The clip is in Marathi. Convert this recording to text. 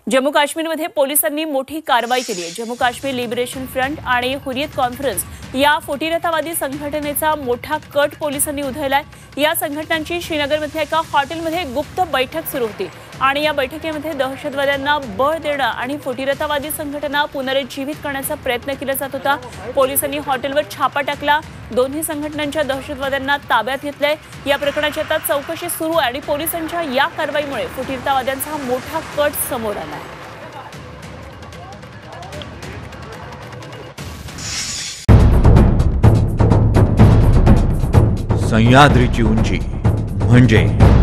जम्मू काश्मीरमध्ये पोलिसांनी मोठी कारवाई केली आहे। जम्मू काश्मीर लिबरेशन फ्रंट आणि हुरियत कॉन्फरन्स या फुटीरतावादी संघटनेचा मोठा कट पोलिसांनी उधळलाय। या संघटनांची श्रीनगरमधल्या एका हॉटेलमध्ये गुप्त बैठक सुरू होती आणि या बैठकीमध्ये दहशतवाद्यांना बळ देणं आणि फुटीरतावादी संघटना पुनरुज्जीवित करण्याचा प्रयत्न केला जात होता। पोलिसांनी हॉटेलवर छापा टाकला, दोन्ही संघटनांच्या दहशतवाद्यांना ताब्यात घेतलंय। या प्रकरणाची आता चौकशी सुरू आहे आणि पोलिसांच्या या कारवाईमुळे फुटीरतावाद्यांचा मोठा कट समोर आला आहे। सह्याद्रीची उंची म्हणजे